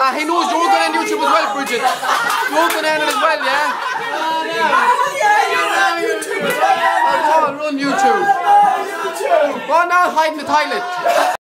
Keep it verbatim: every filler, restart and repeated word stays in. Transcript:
Ah, he knows you're going on YouTube as well, Bridget. You're going on it as well, yeah? Oh, run YouTube. Go on now, hide in the toilet.